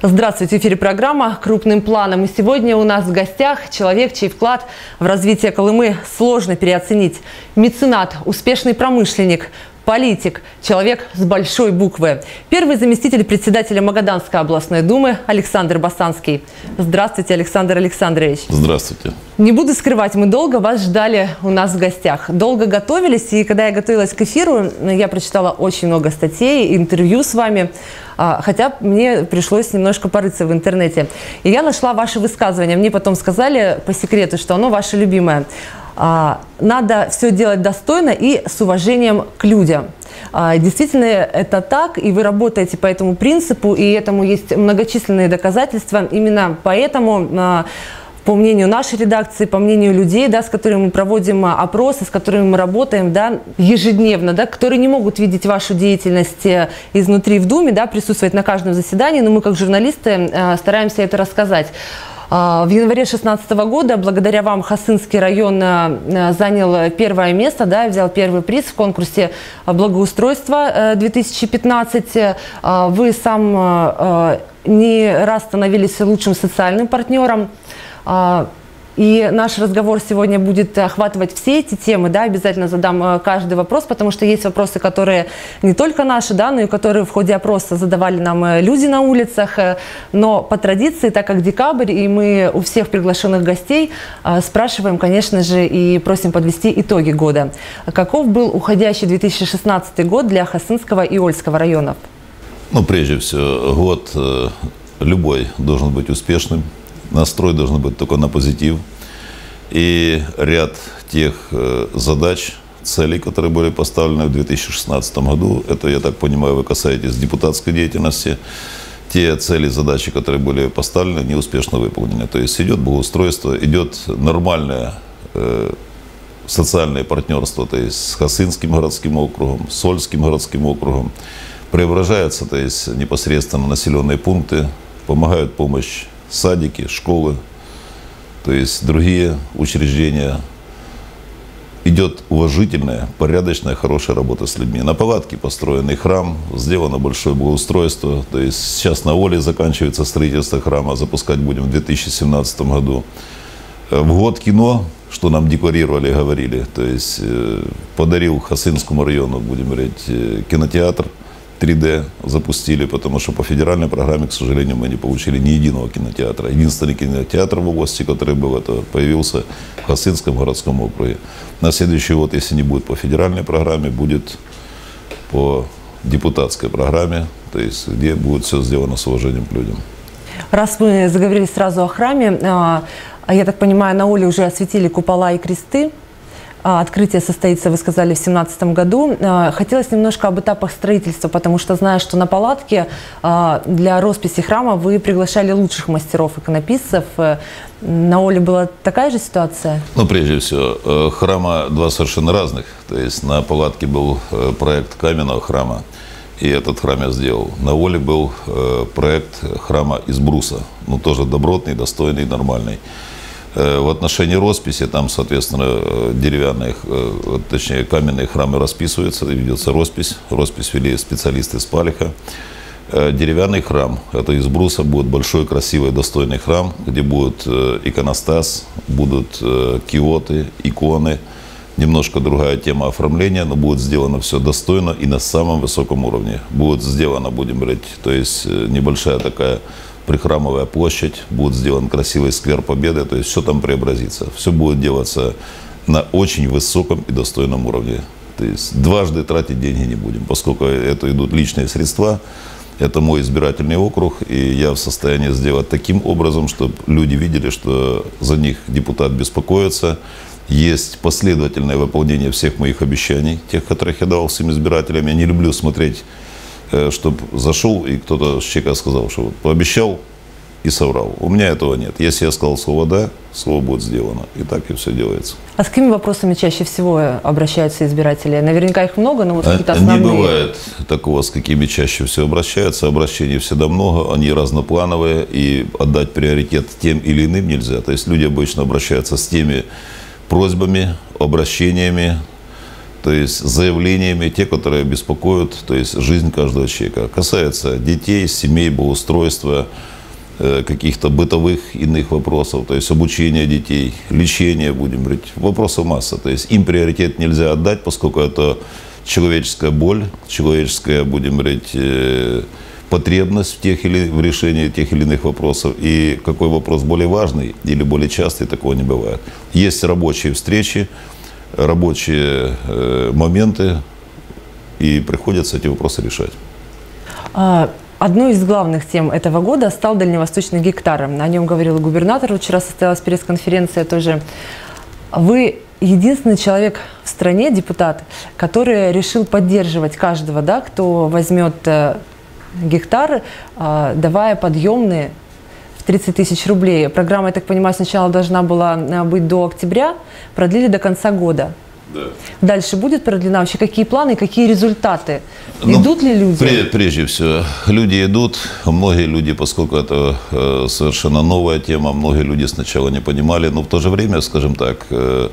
Здравствуйте, в эфире программа «Крупным планом». И сегодня у нас в гостях человек, чей вклад в развитие Колымы сложно переоценить. Меценат, успешный промышленник, политик, человек с большой буквы. Первый заместитель председателя Магаданской областной думы Александр Басанский. Здравствуйте, Александр Александрович. Здравствуйте. Не буду скрывать, мы долго вас ждали у нас в гостях. Долго готовились, и когда я готовилась к эфиру, я прочитала очень много статей, интервью с вами, хотя мне пришлось немножко порыться в интернете. И я нашла ваше высказывание. Мне потом сказали по секрету, что оно ваше любимое. Надо все делать достойно и с уважением к людям. Действительно, это так, и вы работаете по этому принципу, и этому есть многочисленные доказательства. Именно поэтому, по мнению нашей редакции, по мнению людей, да, с которыми мы проводим опросы, с которыми мы работаем, да, ежедневно, да, которые не могут видеть вашу деятельность изнутри в Думе, да, присутствовать на каждом заседании, но мы как журналисты стараемся это рассказать. В январе 2016 года, благодаря вам, Хасынский район занял первое место, да, взял первый приз в конкурсе благоустройства 2015. Вы сам не раз становились лучшим социальным партнером. И наш разговор сегодня будет охватывать все эти темы, да, обязательно задам каждый вопрос, потому что есть вопросы, которые не только наши, да, но и которые в ходе опроса задавали нам люди на улицах. Но по традиции, так как декабрь, и мы у всех приглашенных гостей спрашиваем, конечно же, и просим подвести итоги года. Каков был уходящий 2016 год для Хасынского и Ольского районов? Ну, прежде всего, год любой должен быть успешным. Настрой должен быть только на позитив. И ряд тех задач, целей, которые были поставлены в 2016 году, это, я так понимаю, вы касаетесь депутатской деятельности, те цели, задачи, которые были поставлены, неуспешно выполнены. То есть идет благоустройство, идет нормальное социальное партнерство, то есть с Хасынским городским округом, с Ольским городским округом. Преображаются, то есть непосредственно населенные пункты, помогают помощь садики, школы, то есть другие учреждения. Идет уважительная, порядочная, хорошая работа с людьми. На палатке построенный храм, сделано большое благоустройство. То есть сейчас на Оле заканчивается строительство храма, запускать будем в 2017 году. В год кино, что нам декларировали, говорили, то есть подарил Хасынскому району, будем говорить, кинотеатр. 3D запустили, потому что по федеральной программе, к сожалению, мы не получили ни единого кинотеатра. Единственный кинотеатр в области, который был, это появился в Хасынском городском округе. На следующий год, если не будет по федеральной программе, будет по депутатской программе, то есть где будет все сделано с уважением к людям. Раз мы заговорили сразу о храме, я так понимаю, на Оле уже осветили купола и кресты. Открытие состоится, вы сказали, в 2017 году. Хотелось немножко об этапах строительства, потому что знаю, что на палатке для росписи храма вы приглашали лучших мастеров, иконописцев. На Оле была такая же ситуация? Ну, прежде всего, храма два совершенно разных. То есть на палатке был проект каменного храма, и этот храм я сделал. На Оле был проект храма из бруса, ну, тоже добротный, достойный, нормальный. В отношении росписи, там, соответственно, деревянные, точнее, каменные храмы расписываются, ведется роспись. Роспись вели специалисты с Палиха. Деревянный храм, это из бруса, будет большой, красивый, достойный храм, где будет иконостас, будут киоты, иконы. Немножко другая тема оформления, но будет сделано все достойно и на самом высоком уровне. Будет сделано, будем говорить, то есть небольшая такая прихрамовая площадь, будет сделан красивый сквер Победы, то есть все там преобразится. Все будет делаться на очень высоком и достойном уровне. То есть дважды тратить деньги не будем, поскольку это идут личные средства, это мой избирательный округ, и я в состоянии сделать таким образом, чтобы люди видели, что за них депутат беспокоится. Есть последовательное выполнение всех моих обещаний, тех, которых я давал всем избирателям. Я не люблю смотреть, чтобы зашел и кто-то с человека сказал, что вот пообещал и соврал. У меня этого нет. Если я сказал слово «да», слово будет сделано. И так и все делается. А с какими вопросами чаще всего обращаются избиратели? Наверняка их много, но вот какие-то основные. Не бывает такого, с какими чаще всего обращаются. Обращений всегда много, они разноплановые, и отдать приоритет тем или иным нельзя. То есть люди обычно обращаются с теми просьбами, обращениями, то есть заявлениями, те, которые беспокоят, то есть жизнь каждого человека. Касается детей, семей, благоустройства, каких-то бытовых иных вопросов, то есть обучения детей, лечения, будем говорить, вопросов масса. То есть им приоритет нельзя отдать, поскольку это человеческая боль, человеческая, будем говорить, потребность в решении тех или иных вопросов. И какой вопрос более важный или более частый, такого не бывает. Есть рабочие встречи, рабочие моменты, и приходится эти вопросы решать. Одной из главных тем этого года стал Дальневосточный гектар. О нем говорил губернатор. Вчера состоялась пресс-конференция тоже. Вы единственный человек в стране, депутат, который решил поддерживать каждого, да, кто возьмет гектар, давая подъемные в 30 тысяч рублей. Программа, я так понимаю, сначала должна была быть до октября, продлили до конца года. Да. Дальше будет продлена? Вообще какие планы, какие результаты? Идут ли люди? Прежде всего, люди идут. Многие люди, поскольку это совершенно новая тема, многие люди сначала не понимали. Но в то же время, скажем так,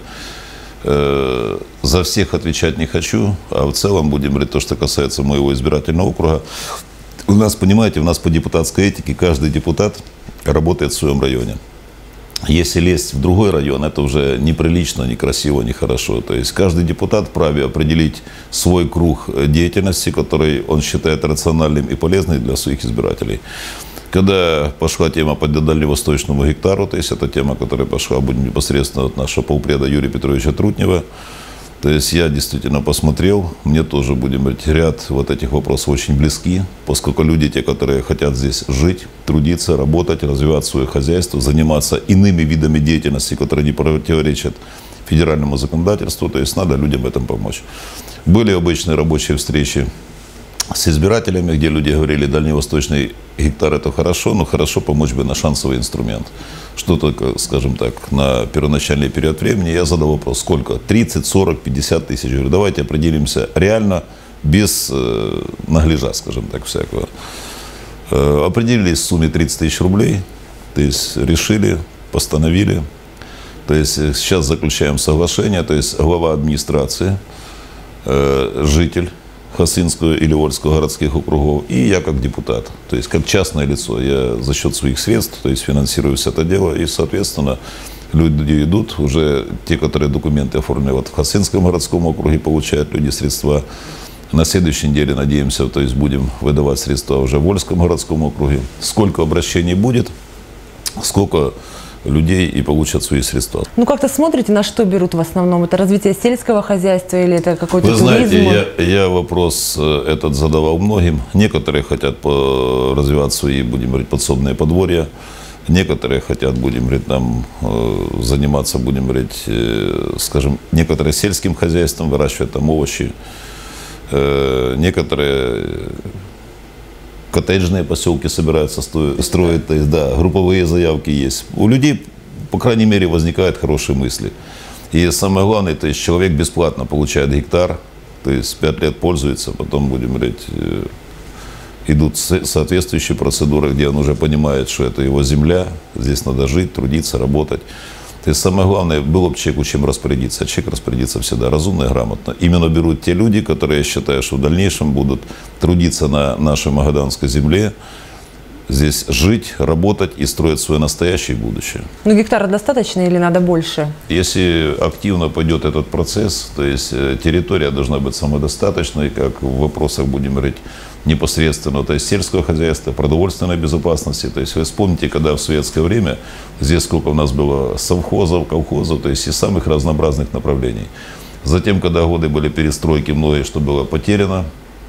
за всех отвечать не хочу. А в целом, будем говорить, то, что касается моего избирательного округа. У нас, понимаете, у нас по депутатской этике каждый депутат работает в своем районе. Если лезть в другой район, это уже неприлично, некрасиво, нехорошо. То есть каждый депутат вправе определить свой круг деятельности, который он считает рациональным и полезным для своих избирателей. Когда пошла тема по Дальневосточному гектару, то есть это тема, которая пошла будет непосредственно от нашего полпреда Юрия Петровича Трутнева, то есть я действительно посмотрел, мне тоже, будем говорить, ряд вот этих вопросов очень близки, поскольку люди, те, которые хотят здесь жить, трудиться, работать, развивать свое хозяйство, заниматься иными видами деятельности, которые не противоречат федеральному законодательству, то есть надо людям в этом помочь. Были обычные рабочие встречи с избирателями, где люди говорили, дальневосточный гектар это хорошо, но хорошо помочь бы на шансовый инструмент. Что только, скажем так, на первоначальный период времени я задал вопрос, сколько? 30, 40, 50 тысяч. Я говорю, давайте определимся реально, без нагляжа, скажем так, всякого. Определились в сумме 30 тысяч рублей, то есть решили, постановили. То есть сейчас заключаем соглашение, то есть глава администрации, житель Хасынского или Вольского городских округов, и я как депутат, то есть как частное лицо, я за счет своих средств, то есть финансирую все это дело, и, соответственно, люди идут, уже те, которые документы оформлены вот в Хасынском городском округе, получают люди средства. На следующей неделе, надеемся, то есть будем выдавать средства уже в Вольском городском округе. Сколько обращений будет, сколько людей и получат свои средства. Ну, как-то смотрите, на что берут в основном? Это развитие сельского хозяйства или это какой-то туризм? Вы знаете, я вопрос этот задавал многим. Некоторые хотят развивать свои, будем говорить, подсобные подворья. Некоторые хотят, будем говорить, там заниматься, будем говорить, скажем, некоторые сельским хозяйством, выращивать там овощи. Некоторые коттеджные поселки собираются строить, то есть, да, групповые заявки есть. У людей, по крайней мере, возникают хорошие мысли. И самое главное, то есть человек бесплатно получает гектар, то есть 5 лет пользуется, потом, будем говорить, идут соответствующие процедуры, где он уже понимает, что это его земля, здесь надо жить, трудиться, работать. То есть самое главное, было бы человеку чем распорядиться. Человек распорядится всегда разумно и грамотно. Именно берут те люди, которые, я считаю, что в дальнейшем будут трудиться на нашей магаданской земле, здесь жить, работать и строить свое настоящее будущее. Ну, гектара достаточно или надо больше? Если активно пойдет этот процесс, то есть территория должна быть самодостаточной, как в вопросах, будем говорить, непосредственно, то есть сельского хозяйства, продовольственной безопасности. То есть вы вспомните, когда в советское время здесь сколько у нас было совхозов, колхозов, то есть из самых разнообразных направлений. Затем, когда годы были перестройки, многое что было потеряно,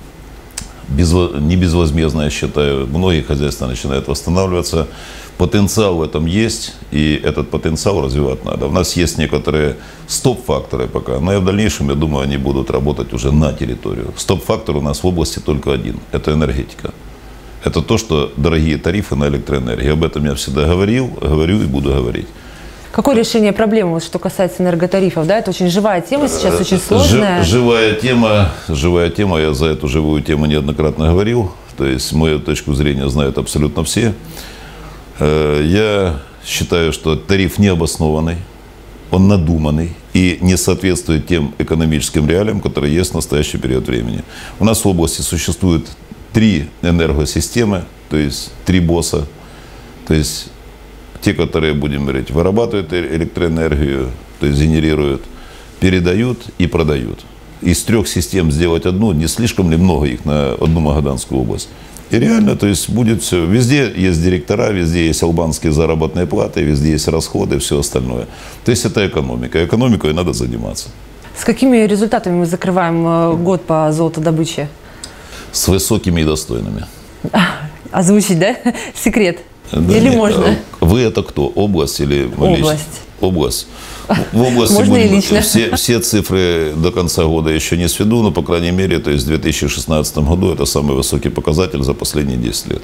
не безвозмездно, я считаю, многие хозяйства начинают восстанавливаться. Потенциал в этом есть, и этот потенциал развивать надо. У нас есть некоторые стоп-факторы пока, но в дальнейшем, я думаю, они будут работать уже на территорию. Стоп-фактор у нас в области только один – это энергетика. Это то, что дорогие тарифы на электроэнергию. Об этом я всегда говорю и буду говорить. Какое решение проблемы, что касается энерготарифов? Да, это очень живая тема сейчас, очень сложная. Живая тема, я за эту живую тему неоднократно говорил. То есть мою точку зрения знают абсолютно все. Я считаю, что тариф необоснованный, он надуманный. И и не соответствует тем экономическим реалиям, которые есть в настоящий период времени. У нас в области существует 3 энергосистемы, то есть 3 босса, то есть те, которые, будем говорить, вырабатывают электроэнергию, то есть генерируют, передают и продают. Из 3 систем сделать одну, не слишком ли много их на одну Магаданскую область? И реально, то есть будет все. Везде есть директора, везде есть албанские заработные платы, везде есть расходы и все остальное. То есть это экономика. Экономикой надо заниматься. С какими результатами мы закрываем год по золотодобыче? С высокими и достойными. Озвучить, да? Секрет? Да, или нет, можно? Вы это кто? Область или область? Область. В области можно и лично. Все цифры до конца года еще не сведу, но, по крайней мере, то есть в 2016 году это самый высокий показатель за последние 10 лет.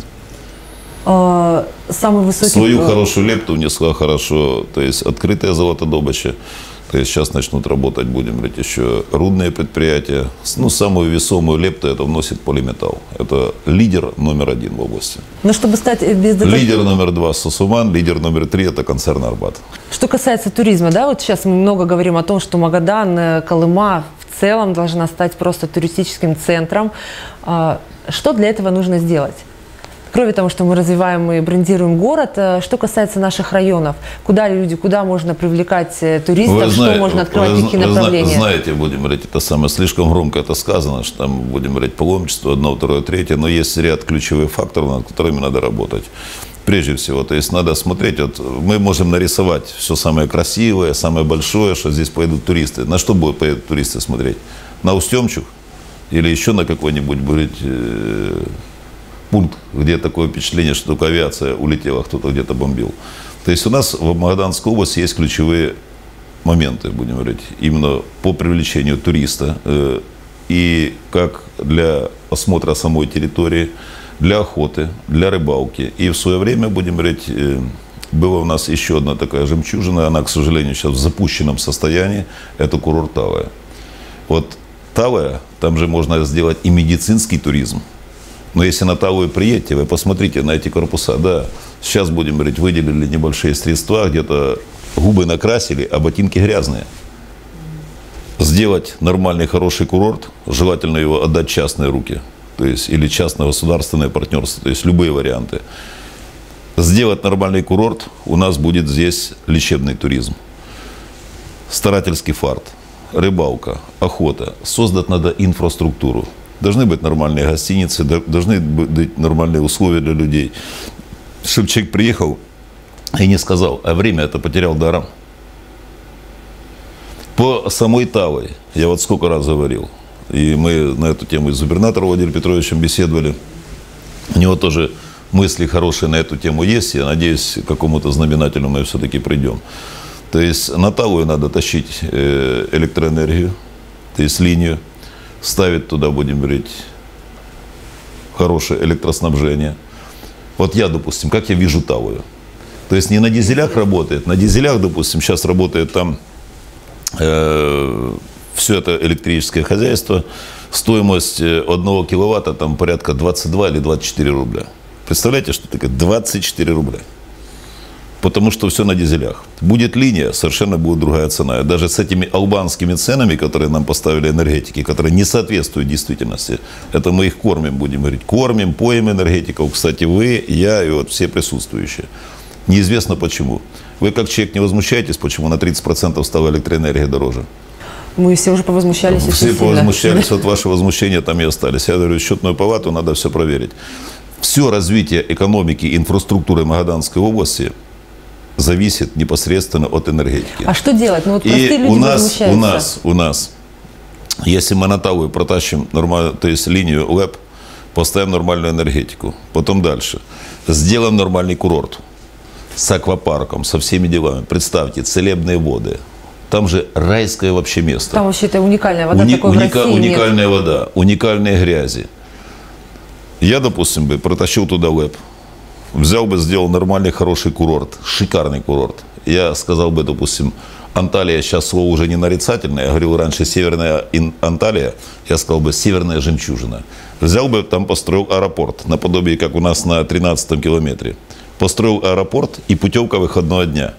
Самый высокий... Свою хорошую лепту внесла хорошо, то есть открытая золотодобыча. То есть сейчас начнут работать, будем говорить, еще рудные предприятия. Ну, самую весомую лепту это вносит Полиметалл. Это лидер номер 1 в области. Но чтобы стать без... Лидер номер 2 Сосуман, лидер номер 3 это концерн Арбат. Что касается туризма, да, вот сейчас мы много говорим о том, что Магадан, Колыма в целом должна стать просто туристическим центром. Что для этого нужно сделать? Кроме того, что мы развиваем и брендируем город, что касается наших районов, куда можно привлекать туристов, что можно открывать, какие направления? Знаете, будем говорить, это самое, слишком громко это сказано, что там, будем говорить, паломничество, 1, 2, 3, но есть ряд ключевых факторов, над которыми надо работать. Прежде всего, то есть надо смотреть, вот мы можем нарисовать все самое красивое, самое большое, что здесь поедут туристы. На что будут поедут туристы смотреть? На Устемчук или еще на какой-нибудь, говорить, пункт, где такое впечатление, что только авиация улетела, кто-то где-то бомбил. То есть у нас в Магаданской области есть ключевые моменты, будем говорить, именно по привлечению туриста и как для осмотра самой территории, для охоты, для рыбалки. И в свое время, будем говорить, была у нас еще одна такая жемчужина, она, к сожалению, сейчас в запущенном состоянии, это курорт Талая. Вот Талая, там же можно сделать и медицинский туризм. Но если на Талую приедете, вы посмотрите на эти корпуса. Да, сейчас, будем говорить, выделили небольшие средства, где-то губы накрасили, а ботинки грязные. Сделать нормальный, хороший курорт, желательно его отдать в частные руки. То есть, или частно-государственное партнерство, то есть любые варианты. Сделать нормальный курорт, у нас будет здесь лечебный туризм. Старательский фарт, рыбалка, охота. Создать надо инфраструктуру. Должны быть нормальные гостиницы, должны быть нормальные условия для людей. Чтобы человек приехал и не сказал, а время это потерял даром. По самой Талой, я вот сколько раз говорил, и мы на эту тему и с губернатором Владимиром Петровичем беседовали, у него тоже мысли хорошие на эту тему есть, я надеюсь, к какому-то знаменателю мы все-таки придем. То есть на Талую надо тащить электроэнергию, то есть линию, ставить туда, будем говорить, хорошее электроснабжение. Вот я, допустим, как я вижу Талую. То есть не на дизелях работает, на дизелях, допустим, сейчас работает там все это электрическое хозяйство, стоимость 1 киловатта там порядка 22 или 24 рубля. Представляете, что такое 24 рубля? Потому что все на дизелях. Будет линия, совершенно будет другая цена. Даже с этими албанскими ценами, которые нам поставили энергетики, которые не соответствуют действительности, это мы их кормим, будем говорить. Кормим, поем энергетиков. Кстати, вы, я и вот все присутствующие. Неизвестно почему. Вы как человек не возмущаетесь, почему на 30% стала электроэнергия дороже? Мы все уже повозмущались. Все повозмущались, вот ваши возмущения там и остались. Я говорю, счетную палату надо все проверить. Все развитие экономики, инфраструктуры Магаданской области зависит непосредственно от энергетики. А что делать? Ну, вот простые люди возмущаются. У нас, если мы на Талую протащим нормально, то есть линию ЛЭП, поставим нормальную энергетику, потом дальше, сделаем нормальный курорт с аквапарком, со всеми делами. Представьте, целебные воды. Там же райское вообще место. Там вообще это уникальная вода, такой в России уникальная вода, уникальные грязи. Я, допустим, бы протащил туда ЛЭП, взял бы, сделал нормальный, хороший курорт, шикарный курорт. Я сказал бы, допустим, Анталия, сейчас слово уже не нарицательное, я говорил раньше северная Анталия, я сказал бы северная жемчужина. Взял бы, там построил аэропорт, наподобие, как у нас на 13-м километре. Построил аэропорт и путевка выходного дня.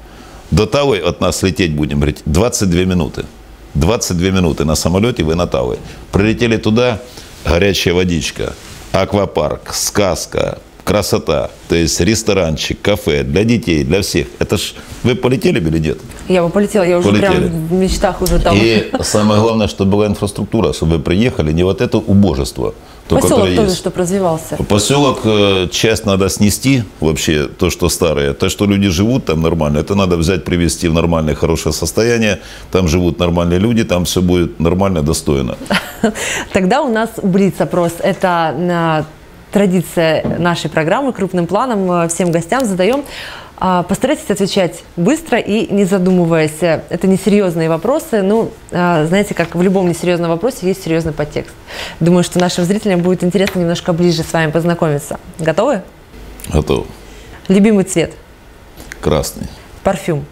До Тавы от нас лететь будем, говорить, 22 минуты. 22 минуты на самолете вы на Тавы. Прилетели туда, горячая водичка, аквапарк, сказка, красота. То есть ресторанчик, кафе для детей, для всех. Это ж вы полетели или нет? Я бы полетела, я уже Полетели. прям в мечтах уже там. И самое главное, чтобы была инфраструктура, чтобы вы приехали, не вот это убожество. То, Поселок которое тоже, есть. чтобы развивался. Поселок, часть надо снести, вообще то, что старое. То, что люди живут там нормально, это надо взять, привести в нормальное, хорошее состояние. Там живут нормальные люди, там все будет нормально, достойно. Тогда у нас блиц-опрос. Это традиция нашей программы. Крупным планом всем гостям задаем. Постарайтесь отвечать быстро и не задумываясь. Это несерьезные вопросы. Ну, знаете, как в любом несерьезном вопросе есть серьезный подтекст. Думаю, что нашим зрителям будет интересно немножко ближе с вами познакомиться. Готовы? Готов. Любимый цвет? Красный. Парфюм?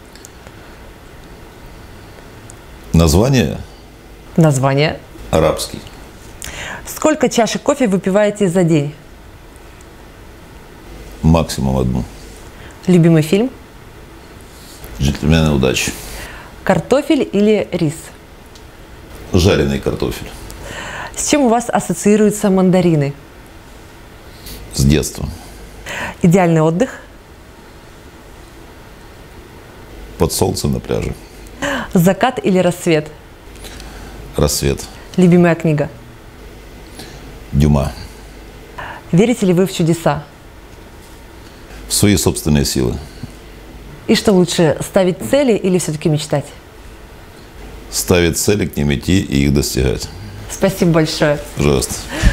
Название? Название? Арабский. Сколько чашек кофе выпиваете за день? Максимум одну. Любимый фильм? Джентльмены удачи. Картофель или рис? Жареный картофель. С чем у вас ассоциируются мандарины? С детства. Идеальный отдых? Под солнцем на пляже. Закат или рассвет? Рассвет. Любимая книга? Дюма. Верите ли вы в чудеса? В свои собственные силы. И что лучше, ставить цели или все-таки мечтать? Ставить цели, к ним идти и их достигать. Спасибо большое. Пожалуйста.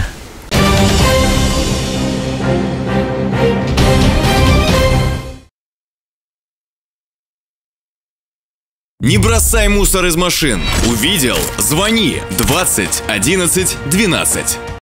Не бросай мусор из машин. Увидел? Звони 20 11 12.